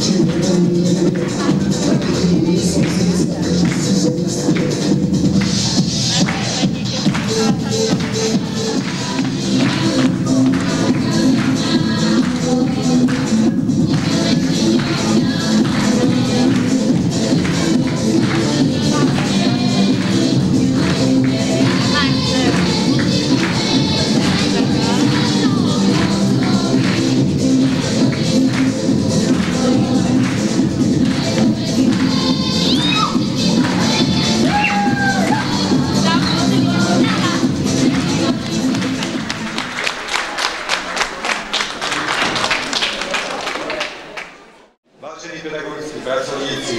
Vážení pedagogickí pracovníci,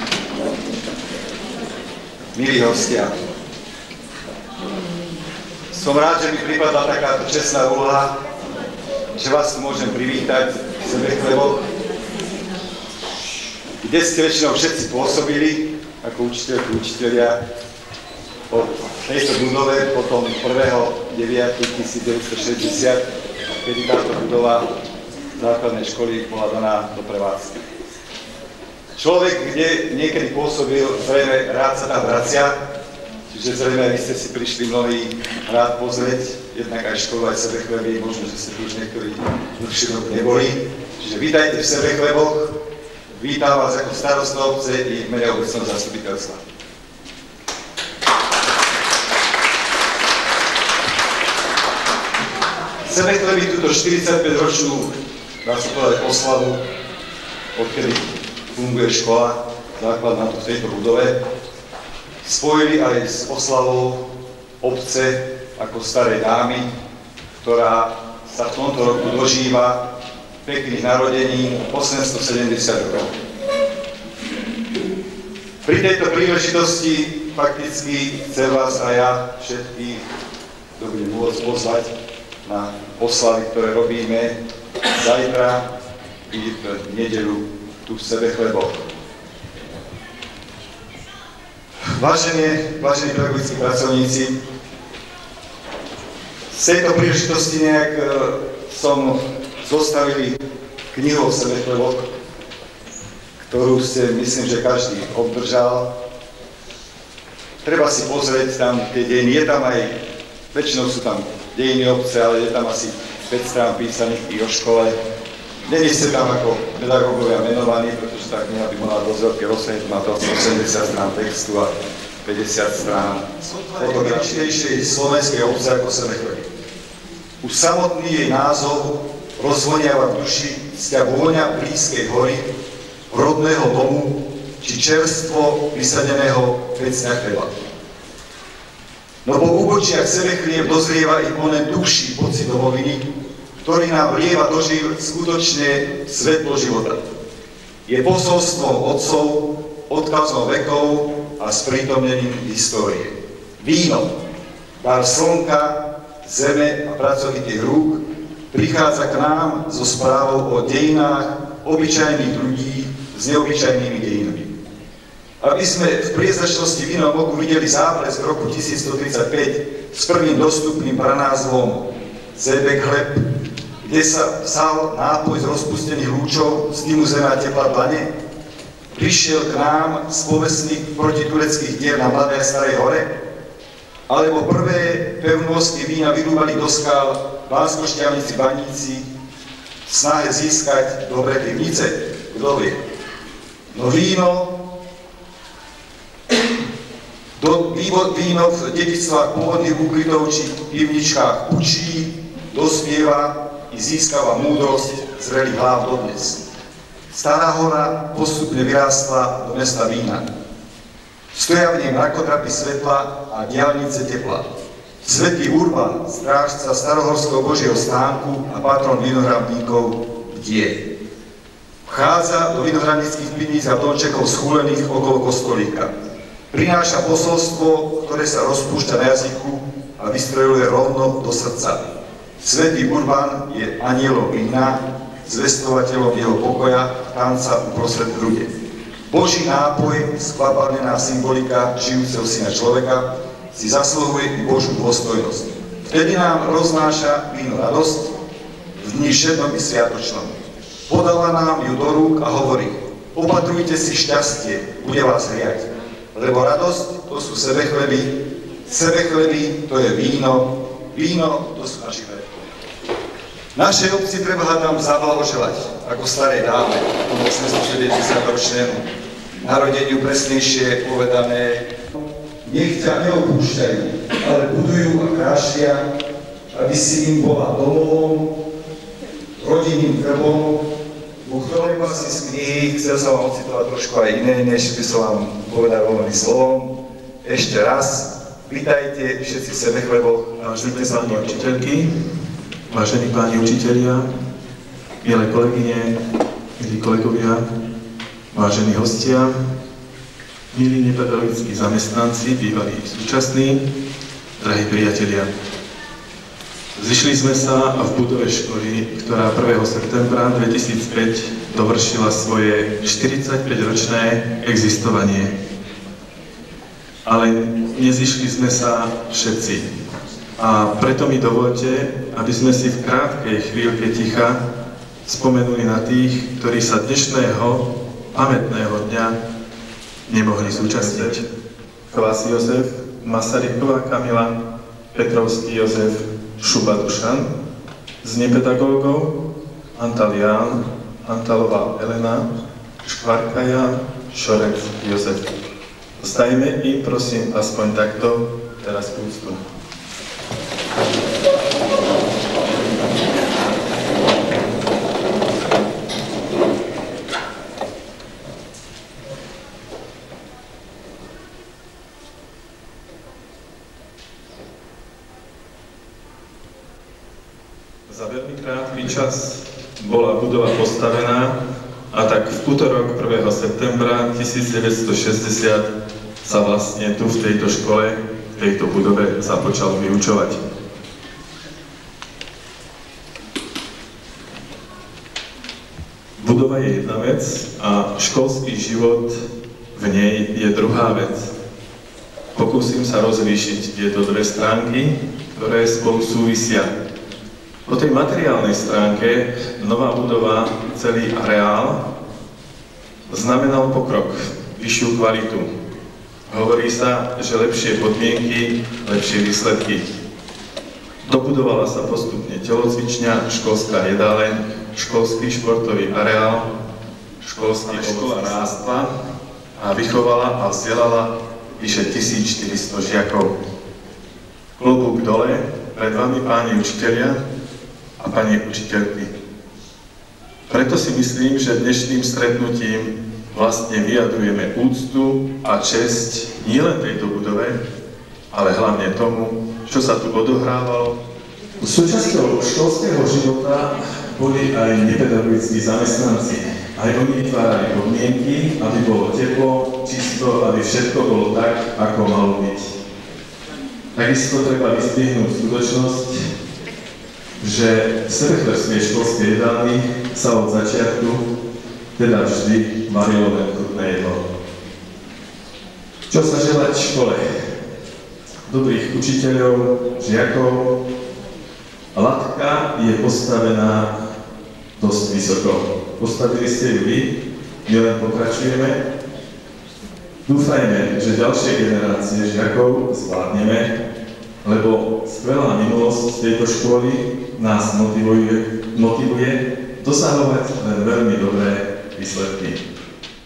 milí hostia, som rád, že mi pripadla takáto čestná úloha, že vás tu môžem privítať v Sebechleboch, kde ste väčšinou všetci pôsobili ako učitelia od tejto budove, potom 1.9.1960, kedy táto budova základnej školy bola daná do prevádzky. Človek, kde niekedy pôsobil, zrejme rád sa tam vracia, čiže zrejme vy ste si prišli mnohí rád pozrieť, jednak aj školu, aj Sebechleby, možno, že ste tu už niektorí dlhšie rok neboli. Čiže vítajte v Sebekleboch, vítam vás ako starosta obce i v mene obecného zastupiteľstva. Sebekleby túto 45-ročnú, dá sa povedať, oslavu, odkedy funguje škola základná tu v tejto budove, spojili aj s oslavou obce ako starej dámy, ktorá sa v tomto roku dožíva pekných narodení 870 rokov. Pri tejto príležitosti fakticky chcem vás a ja všetkých, kto budem môcť pozvať na oslavy, ktoré robíme zajtra i v nedeľu tu v Sebechleboch. Vážení pedagogickí pracovníci, z tejto príležitosti nejak som zostavili knihu o Sebechleboch, ktorú ste, myslím, že každý obdržal. Treba si pozrieť tam tie dejiny, je tam aj, väčšinou sú tam dejiny obce, ale je tam asi 5 strán písaných i o škole. Není ste tam ako pedagógovia menovaní, pretože tá kniha by mala dosť veľké rozsahy, má to 80 strán textu a 50 strán fotografičnejšej slovenskej obce ako Sebechleby. Už samotný jej názov rozvoniava v duši vzťah vôňa blízkej hory, rodného domu či čerstvo vysadeného pecňa chleba. No po úbočiach Sebechlieb dozrieva i onen dlhší pocit domoviny, ktorý nám vlieva do žil skutočne svetlo života. Je posolstvom otcov, odkazom vekov a sprítomnením histórie. Víno, dar slnka, zeme a pracovitých rúk, prichádza k nám so správou o dejinách obyčajných ľudí s neobyčajnými dejinami. Aby sme v priezačnosti vínom oku videli záblesk roku 1135 s prvým dostupným pranázvom Sebechleb, kde sa vzal nápoj z rozpustených lúčov z dymu zeme a tepla dlane, prišiel k nám spovestník protitureckých diel na Mladej a Starej hore, alebo prvé pevnosti vína vyrúbali do skál váskošťavníci baníci v snahe získať dobré pivnice? Kto vie? No víno v dedictvách pôvodných ukrytov či pivničkách učí, dospieva i získava múdrosť zrelých hlav dodnes. Stará hora postupne vyrástla do mesta vína. Stoja v nej mrakodrapy svetla a diaľnice tepla. Svätý Urban, strážca starohorského Božieho stánku a patron vinohradníkov, bdie. Vchádza do vinohradníckych pivníc a domčekov schúlených okolo kostolíka. Prináša posolstvo, ktoré sa rozpúšťa na jazyku a vystreluje rovno do srdca. Svätý Urban je anielom vína, zvestovateľom jeho pokoja, tanca uprostred hrude. Boží nápoj, skvapalnená symbolika žijúceho syna človeka, si zasluhuje Božú dôstojnosť. Vtedy nám roznáša víno radosť v dni všednom i sviatočnom. Podáva nám ju do rúk a hovorí: opatrujte si šťastie, bude vás riať. Lebo radosť, to sú sebechleby, sebechleby, to je víno, víno, to sú naši chleby. Našej obci treba hádam zablahoželať, ako starej dáme, tomu 870-ročnému narodeniu, presnejšie povedané. Nech ťa neopúšťajú, ale budujú a krášia, aby si im bola domovom, rodinným krbom. Uchválim vás z knihy, chcel som vám ocitovať trošku aj iné, než by som vám povedal voľným slovom. Ešte raz, vítajte všetci v sebechleboch. Vážení páni učiteľky, vážení páni učitelia, milé kolegyne, milí kolegovia, vážení hostia, milí nepedagogickí zamestnanci, bývalí súčasní, drahí priatelia. Zišli sme sa v budove školy, ktorá 1. septembra 2005 dovršila svoje 45-ročné existovanie. Ale nezišli sme sa všetci. A preto mi dovolte, aby sme si v krátkej chvíľke ticha spomenuli na tých, ktorí sa dnešného pamätného dňa nemohli zúčastniť. Kvás Jozef, Masaryková Kamila, Petrovský Jozef, Šuba Dušan, z nepedagógov Antal Ján, Antalová Elena, Škvarka Ján, Šorek Jozef. Dostajme im, prosím, aspoň takto teraz úctu. Za veľmi krátky čas bola budova postavená a tak v utorok 1. septembra 1960 sa vlastne tu v tejto škole, v tejto budove započalo vyučovať. Budova je jedna vec a školský život v nej je druhá vec. Pokúsim sa rozlíšiť tieto dve stránky, ktoré spolu súvisia. Po tej materiálnej stránke nová budova, celý areál, znamenal pokrok, vyššiu kvalitu. Hovorí sa, že lepšie podmienky, lepšie výsledky. Dobudovala sa postupne telocvičňa, školská jedáleň, školský športový areál, školská škola rástla a vychovala a vzdelala vyše 1400 žiakov. Klobúk dole, pred vami páni učitelia a pani učiteľky. Preto si myslím, že dnešným stretnutím vlastne vyjadrujeme úctu a česť nielen tejto budove, ale hlavne tomu, čo sa tu odohrávalo. Súčasťou školského života boli aj nepedagogickí zamestnanci. Aj oni vytvárali podmienky, aby bolo teplo, čisto, aby všetko bolo tak, ako malo byť. Takisto treba vyzdvihnúť skutočnosť, že v sebechlebskej školskej jedálni sa od začiatku teda vždy varilo len chutné jedlo. Čo sa želať v škole? Dobrých učiteľov, žiakov. Latka je postavená dosť vysoko. Postavili ste ju vy, my len pokračujeme. Dúfajme, že ďalšie generácie žiakov zvládneme, lebo skvelá minulosť tejto školy nás motivuje dosahovať len veľmi dobré výsledky.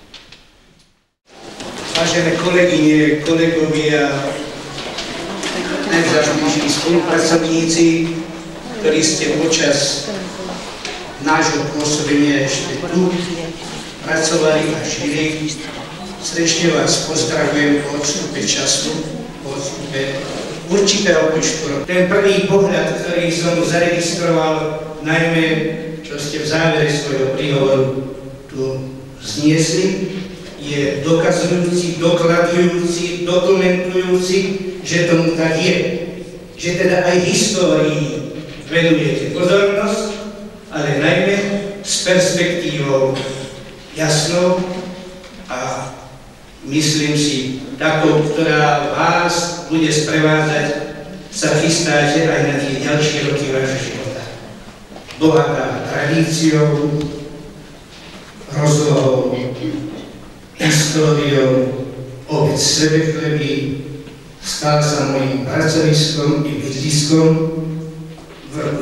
Vážené kolegyne, kolegovia, najvzácnejší spolupracovníci, ktorí ste počas nášho pôsobenia ešte tu pracovali a žili, srdečne vás pozdravujem po odstupe času, po odstupe určitého počtu. Ten prvý pohľad, ktorý som zaregistroval, najmä čo ste v závere svojho príhovoru tu zniesli, je dokazujúci, dokladujúci, dokumentujúci, že tomu tak je. Že teda aj histórii venujete pozornosť, ale najmä s perspektívou jasnou a myslím si takou, ktorá vás bude sprevádzať, sa chystáte aj na tie ďalšie roky vášho života. Bohatá tradíciou, rozlohou, históriou, obec Sebechleby stala sa mojím pracoviskom i bydliskom v roku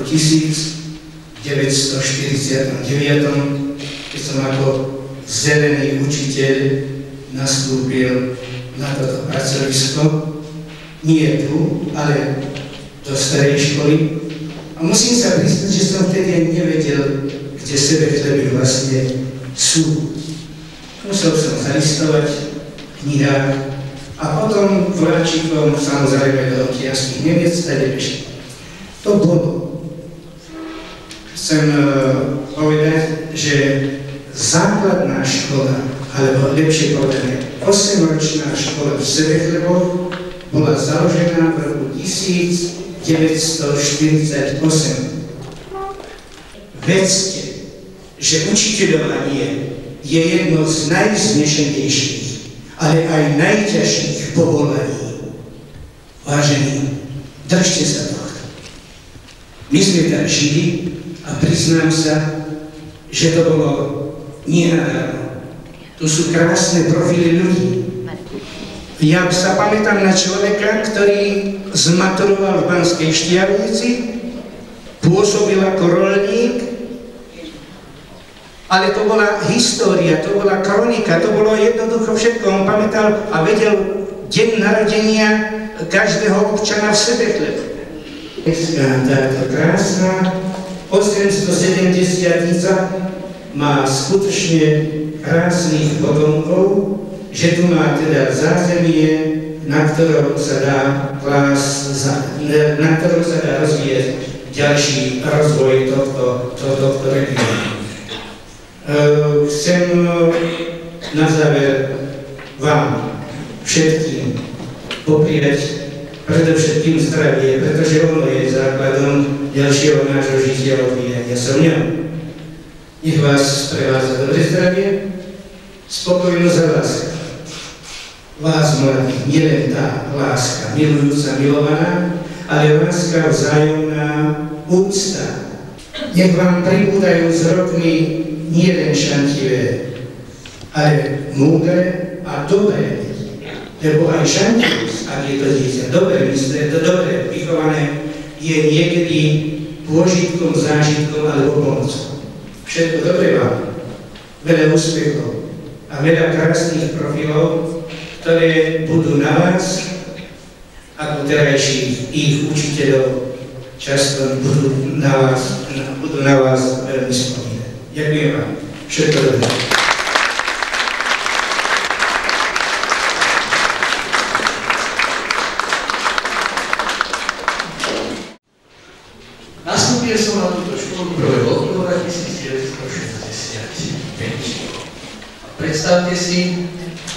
1949, keď som ako zelený učiteľ nastúpil na toto pracovisko. Nie tu, ale do starej školy. A musím sa priznať, že som vtedy ani nevedel, kde Sebechleby vlastne sú. Musel som zalistovať v knihách a potom vláčikom samozrejme do okianských Nemiec a Debešky. To bolo. Chcem povedať, že základná škola, alebo lepšie povedané, 8-ročná škola v Sebechleboch bola založená v roku 1948. Vedzte, že učiteľovanie je jedno z najvznešenejších, ale aj najťažších povolaní. Vážení, držte sa tohto. My sme tam žili a priznám sa, že to bolo nenadarmo. Tu sú krásne profily ľudí. Ja sa pamätám na človeka, ktorý zmaturoval v Banskej Štiavnici, pôsobil ako roľník, ale to bola história, to bola kronika, to bolo jednoducho všetko. On pamätal a vedel deň narodenia každého občana v Sebechlebe. Táto krásna 870-nica má skutočne krásnych potomkov, že tu má teda zázemie, na ktorom sa dá rozvíjať ďalší rozvoj tohto regiónu. Chcem na záver vám všetkým popriať predovšetkým zdravie, pretože ono je základom ďalšieho nášho žitia a odvíjania sa v ňom. Nech vás sprevádza dobré zdravie, spokojnosť a láska. Vás, mladých, nielen tá láska milujúca, milovaná, ale láska vzájomná, úcta. Nech vám pribúdajú s rokmi nielen šantivé, ale múdre a dobré. Lebo aj šantivosť, ak je to dieťa dobre myslené, to dobre vychované, je niekedy pôžitkom, zážitkom alebo pomocou. Všetko dobre vám, veľa úspechov a veľa krásnych profilov, ktoré budú na vás, ako terajších ich učiteľov, často budú na vás veľmi spomínať. Ďakujem vám. Všetko dobré. Nastúpil som na túto školu 1. októbra 1965. Predstavte si,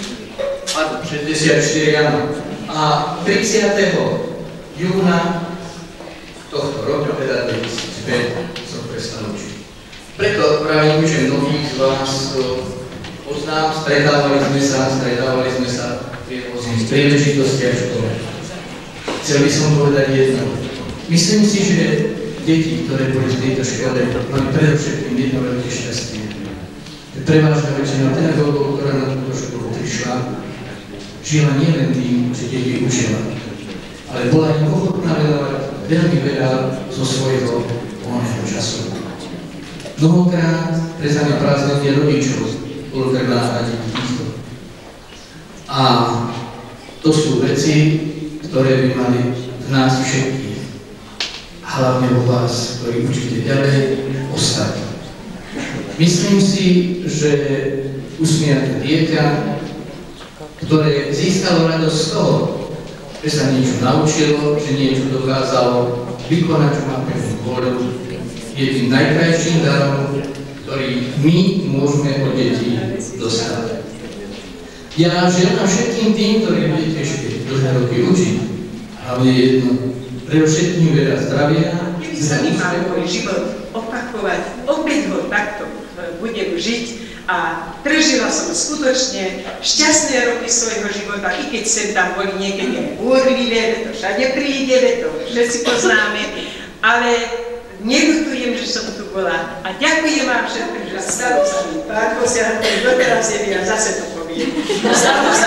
64 áno. A 30. júna tohto roka, teda 2005, som prestal učiť. Preto pravím, že mnohých z vás poznám, stretávali sme sa pri rôznych príležitostiach v škole. Chcel by som povedať jedno. Myslím si, že deti, ktoré boli v tejto škole, mali predovšetkým jedno veľké šťastie. Prevažná väčšina pedagógov, ktorá na túto školu prišla, žila nielen tým, že deti učila, ale bola im ochotná venovať veľmi veľa zo svojho voľného času. Mnohokrát pre zaneprázdnenie rodičov bolo treba nahradiť týchto. A to sú veci, ktoré by mali v nás všetkých, hlavne vo vás, ktorí učíte ďalej, ostať. Myslím si, že usmiate dieťa, ktoré získalo radosť z toho, že sa niečo naučilo, že niečo dokázalo vykonať, čo má pevnú vôľu, je tým najkrajším darom, ktorý my môžeme od detí dostať. Ja želám všetkým tým, ktorí budete ešte dlhé roky učiť, hlavne jedno, predovšetkým veľa zdravia. Keby sa mi mal môj život opakovať, opäť ho takto budem žiť a prežila som skutočne šťastné roky svojho života, i keď sem tam boli niekedy búrlivé, to všade príde, to všetci poznáme, ale neľutujem, že som tu bola a ďakujem vám všetkým, že stalo sa mi. Pán Kosian, ktorý doteraz je, ja zase to poviem. Stalo